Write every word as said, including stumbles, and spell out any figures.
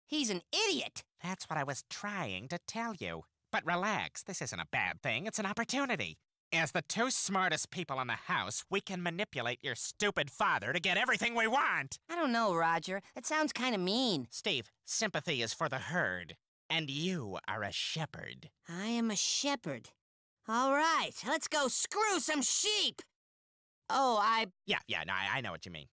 He's an idiot. That's what I was trying to tell you. But relax, this isn't a bad thing, it's an opportunity. As the two smartest people in the house, we can manipulate your stupid father to get everything we want. I don't know, Roger. That sounds kind of mean. Steve, sympathy is for the herd. And you are a shepherd. I am a shepherd. All right, let's go screw some sheep. Oh, I... Yeah, yeah, no, I, I know what you mean.